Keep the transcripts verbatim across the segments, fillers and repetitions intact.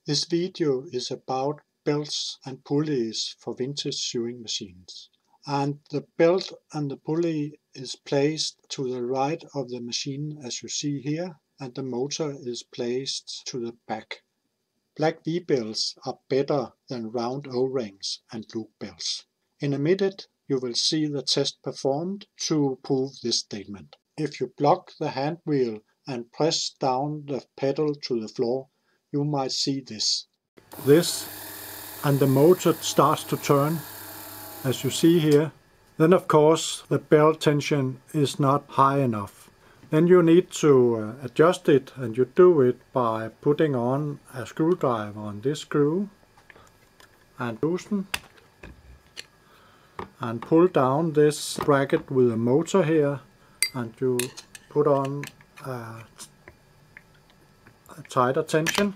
This video is about belts and pulleys for vintage sewing machines. And the belt and the pulley is placed to the right of the machine as you see here, and the motor is placed to the back. Black V-belts are better than round O-rings and loop belts. In a minute you will see the test performed to prove this statement. If you block the hand wheel and press down the pedal to the floor, you might see this. This, and the motor starts to turn, as you see here. Then of course the belt tension is not high enough. Then you need to uh, adjust it, and you do it by putting on a screwdriver on this screw and loosen and pull down this bracket with a motor here, and you put on a, a tighter tension.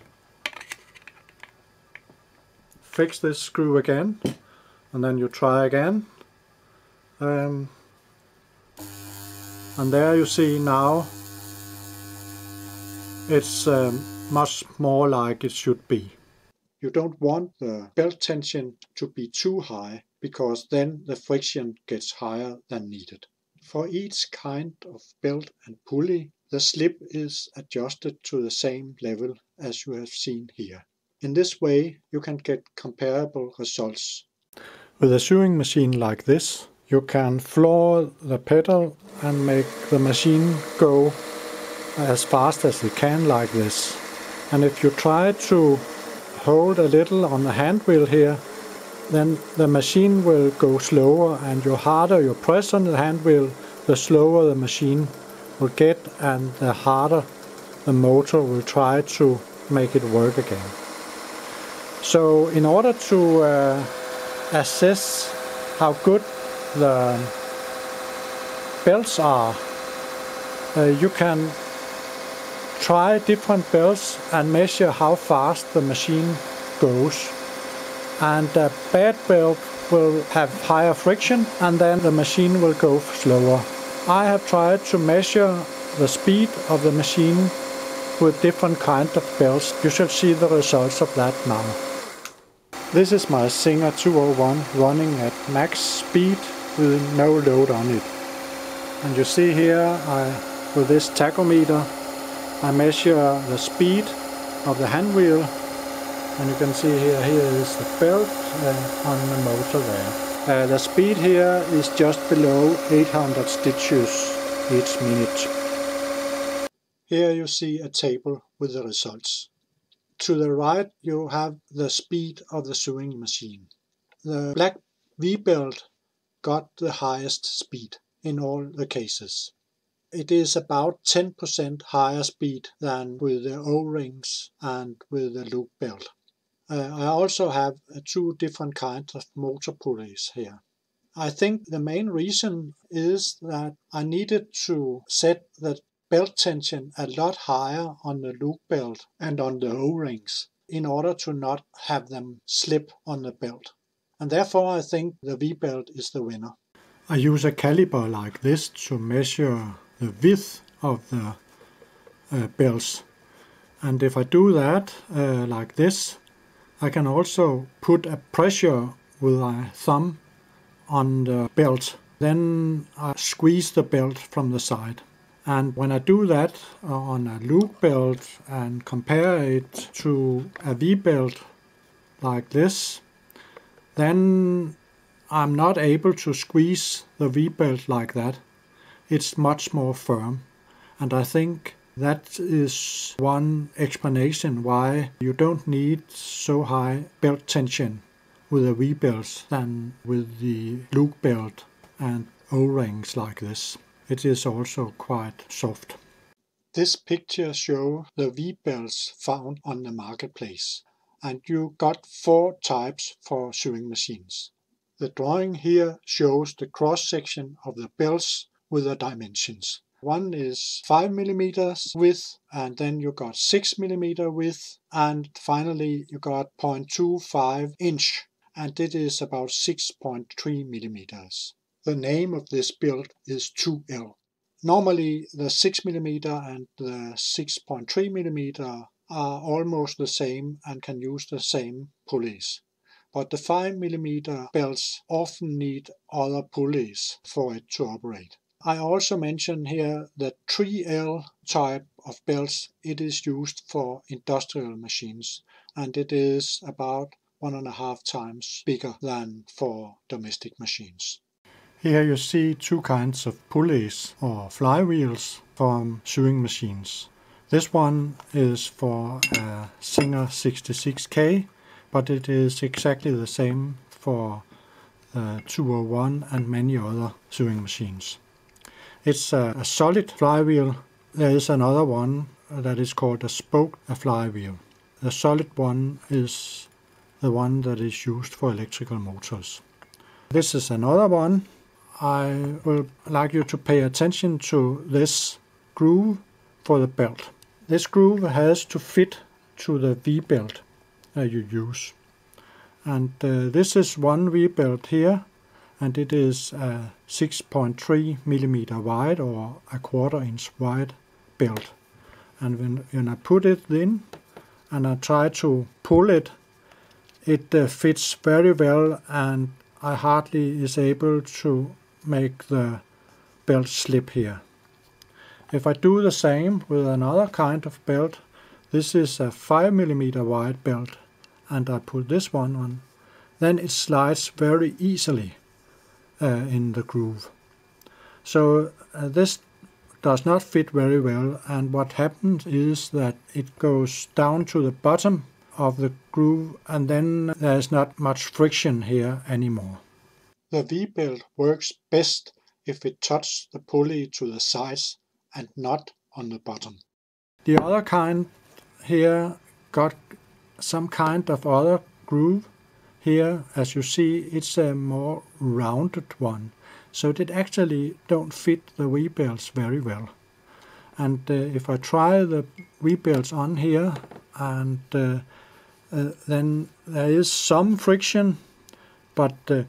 Fix this screw again, and then you try again. Um, and there you see now it's um, much more like it should be. You don't want the belt tension to be too high, because then the friction gets higher than needed. For each kind of belt and pulley, the slip is adjusted to the same level as you have seen here. In this way you can get comparable results. With a sewing machine like this, you can floor the pedal and make the machine go as fast as it can like this. And if you try to hold a little on the hand wheel here, then the machine will go slower, and the harder you press on the hand wheel, the slower the machine will get, and the harder the motor will try to make it work again. So in order to uh, assess how good the belts are, uh, you can try different belts and measure how fast the machine goes. And a bad belt will have higher friction, and then the machine will go slower. I have tried to measure the speed of the machine with different kinds of belts. You shall see the results of that now. This is my Singer two oh one running at max speed with no load on it. And you see here, I, with this tachometer, I measure the speed of the hand wheel, and you can see here, here is the belt uh, on the motor there. Uh, the speed here is just below eight hundred stitches each minute. Here you see a table with the results. To the right you have the speed of the sewing machine. The black V-belt got the highest speed in all the cases. It is about ten percent higher speed than with the O-rings and with the loop belt. Uh, I also have uh, two different kinds of motor pulleys here. I think the main reason is that I needed to set the belt tension a lot higher on the loop belt and on the O-rings in order to not have them slip on the belt. And therefore I think the V-belt is the winner. I use a caliper like this to measure the width of the uh, belts. And if I do that uh, like this, I can also put a pressure with my thumb on the belt. Then I squeeze the belt from the side. And when I do that on a loop belt and compare it to a V-belt like this, then I'm not able to squeeze the V-belt like that. It's much more firm. And I think that is one explanation why you don't need so high belt tension with the V-belts than with the loop belt and O-rings like this. It is also quite soft. This picture shows the V-belts found on the marketplace, and you got four types for sewing machines. The drawing here shows the cross-section of the belts with the dimensions. One is five millimeters width, and then you got six millimeter width, and finally you got zero point two five inch, and it is about six point three millimeters. The name of this build is two L. Normally the six millimeter and the six point three millimeter are almost the same and can use the same pulleys. But the five millimeter belts often need other pulleys for it to operate. I also mention here the three L type of belts. It is used for industrial machines, and it is about one and a half times bigger than for domestic machines. Here you see two kinds of pulleys or flywheels from sewing machines. This one is for a Singer sixty-six K, but it is exactly the same for uh, two oh one and many other sewing machines. It's a, a solid flywheel. There is another one that is called a spoke flywheel. The solid one is the one that is used for electrical motors. This is another one. I would like you to pay attention to this groove for the belt. This groove has to fit to the V-belt that you use. And uh, this is one V-belt here, and it is a six point three millimeter wide or a quarter inch wide belt. And when, when I put it in and I try to pull it, it uh, fits very well, and I hardly is able to make the belt slip here. If I do the same with another kind of belt, this is a five millimeter wide belt, and I put this one on, then it slides very easily uh, in the groove. So uh, this does not fit very well, and what happens is that it goes down to the bottom of the groove, and then there is not much friction here anymore. The V-belt works best if it touches the pulley to the sides and not on the bottom. The other kind here got some kind of other groove. Here, as you see, it's a more rounded one, so it actually don't fit the V-belts very well. And uh, if I try the V-belts on here, and uh, uh, then there is some friction, but uh,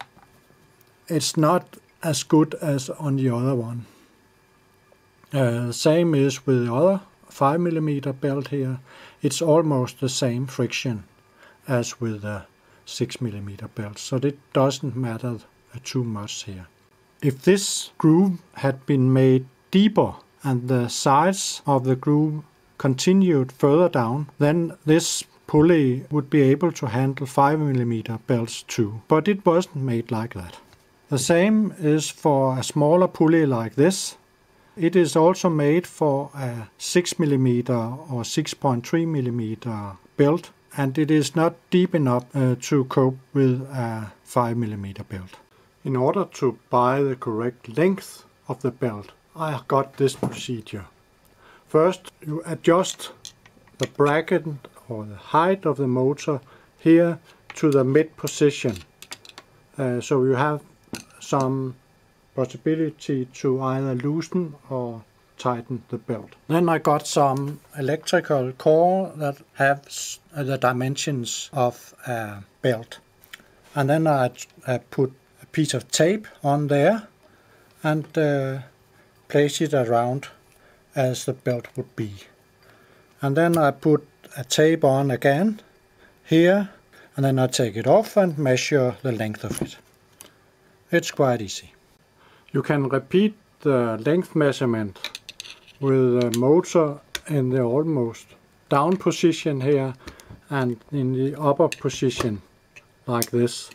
it's not as good as on the other one. Uh, same is with the other five millimeter belt here. It's almost the same friction as with the six millimeter belt, so it doesn't matter too much here. If this groove had been made deeper and the sides of the groove continued further down, then this pulley would be able to handle five millimeter belts too, but it wasn't made like that. The same is for a smaller pulley like this. It is also made for a six millimeter or six point three millimeter belt, and it is not deep enough uh, to cope with a five millimeter belt. In order to buy the correct length of the belt, I got this procedure. First, you adjust the bracket or the height of the motor here to the mid position, uh, so you have some possibility to either loosen or tighten the belt. Then I got some electrical core that have the dimensions of a belt. And then I, I put a piece of tape on there and uh, place it around as the belt would be. And then I put a tape on again here, and then I take it off and measure the length of it. It's quite easy. You can repeat the length measurement with the motor in the almost down position here and in the upper position like this.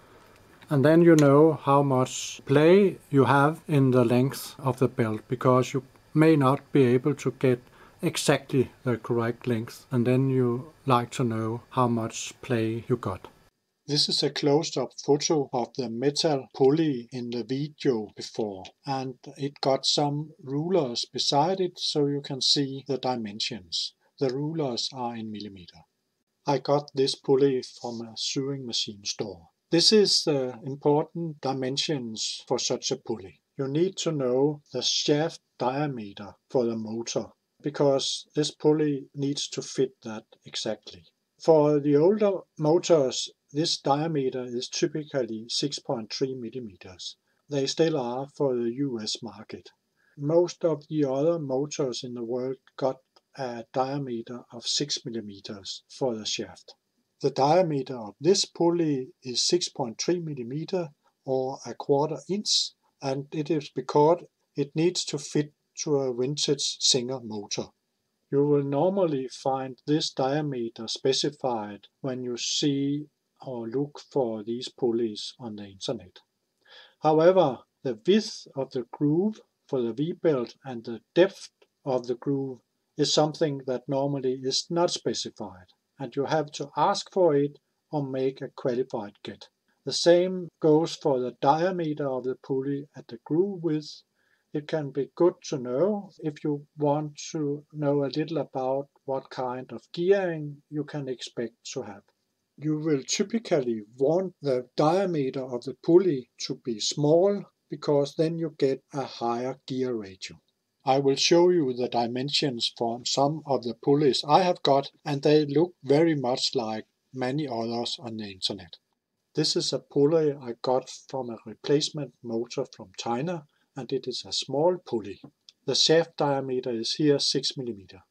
And then you know how much play you have in the length of the belt, because you may not be able to get exactly the correct length, and then you like to know how much play you got. This is a close-up photo of the metal pulley in the video before, and it got some rulers beside it so you can see the dimensions. The rulers are in millimeter. I got this pulley from a sewing machine store. This is the important dimensions for such a pulley. You need to know the shaft diameter for the motor, because this pulley needs to fit that exactly. For the older motors, this diameter is typically six point three millimeters. They still are for the U S market. Most of the other motors in the world got a diameter of six millimeters for the shaft. The diameter of this pulley is six point three millimeters or a quarter inch, and it is because it needs to fit to a vintage Singer motor. You will normally find this diameter specified when you see or look for these pulleys on the internet. However, the width of the groove for the V-belt and the depth of the groove is something that normally is not specified, and you have to ask for it or make a qualified get. The same goes for the diameter of the pulley at the groove width. It can be good to know if you want to know a little about what kind of gearing you can expect to have. You will typically want the diameter of the pulley to be small because then you get a higher gear ratio. I will show you the dimensions for some of the pulleys I have got, and they look very much like many others on the internet. This is a pulley I got from a replacement motor from China, and it is a small pulley. The shaft diameter is here six millimeters.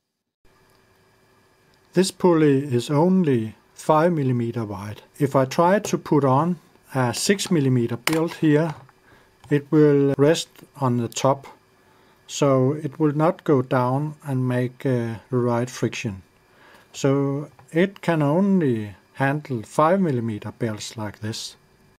This pulley is only five millimeters wide. If I try to put on a six millimeter belt here, it will rest on the top, so it will not go down and make uh, the right friction. So it can only handle five millimeter belts like this.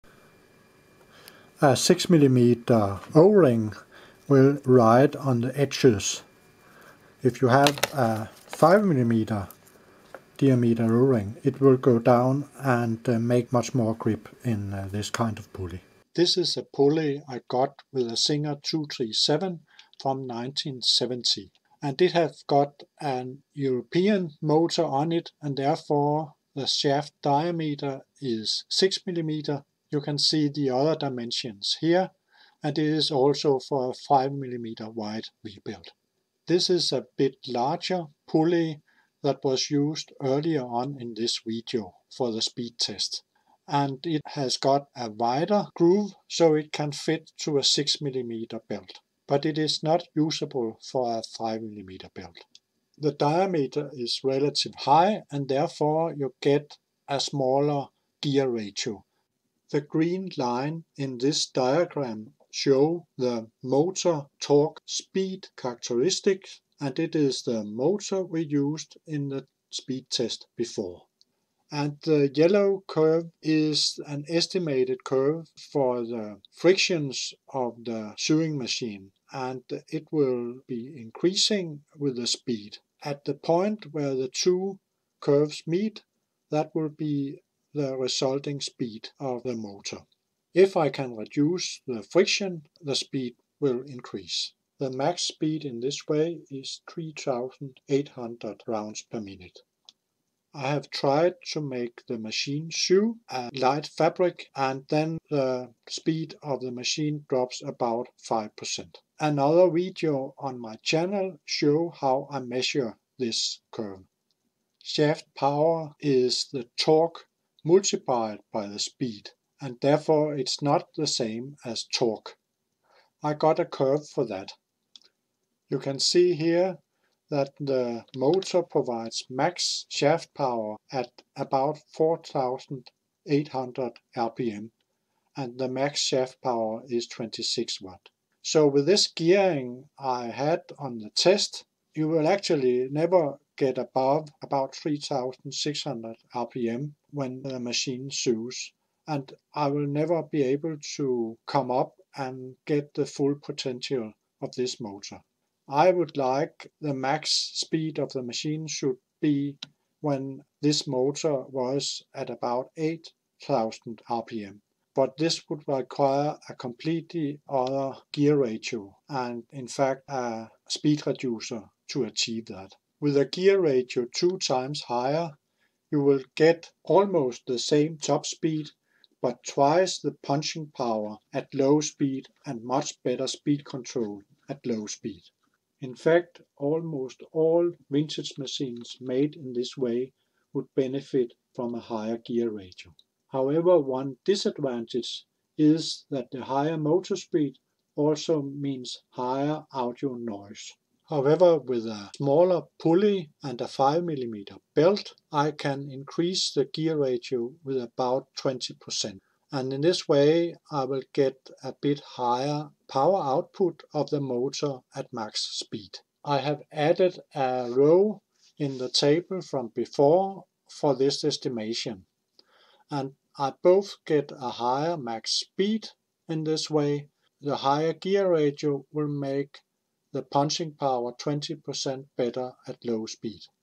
A six millimeter O-ring will ride on the edges. If you have a five millimeter diameter O-ring, it will go down and uh, make much more grip in uh, this kind of pulley. This is a pulley I got with a Singer two thirty-seven from nineteen seventy, and it has got an European motor on it, and therefore the shaft diameter is six millimeters. You can see the other dimensions here, and it is also for a five millimeter wide V-belt. This is a bit larger pulley that was used earlier on in this video for the speed test, and it has got a wider groove so it can fit to a six millimeter belt, but it is not usable for a five millimeter belt. The diameter is relatively high, and therefore you get a smaller gear ratio. The green line in this diagram shows the motor torque speed characteristics, and it is the motor we used in the speed test before. And the yellow curve is an estimated curve for the frictions of the sewing machine, and it will be increasing with the speed. At the point where the two curves meet, that will be the resulting speed of the motor. If I can reduce the friction, the speed will increase. The max speed in this way is three thousand eight hundred rounds per minute. I have tried to make the machine sew a light fabric, and then the speed of the machine drops about five percent. Another video on my channel shows how I measure this curve. Shaft power is the torque multiplied by the speed, and therefore it's not the same as torque. I got a curve for that. You can see here that the motor provides max shaft power at about four thousand eight hundred R P M, and the max shaft power is twenty-six watt. So with this gearing I had on the test, you will actually never get above about three thousand six hundred R P M when the machine sews, and I will never be able to come up and get the full potential of this motor. I would like the max speed of the machine should be when this motor was at about eight thousand R P M. But this would require a completely other gear ratio and in fact a speed reducer to achieve that. With a gear ratio two times higher, you will get almost the same top speed, but twice the punching power at low speed and much better speed control at low speed. In fact, almost all vintage machines made in this way would benefit from a higher gear ratio. However, one disadvantage is that the higher motor speed also means higher audio noise. However, with a smaller pulley and a five millimeter belt, I can increase the gear ratio with about twenty percent. And in this way, I will get a bit higher power output of the motor at max speed. I have added a row in the table from before for this estimation, and I both get a higher max speed in this way. The higher gear ratio will make the punching power twenty percent better at low speed.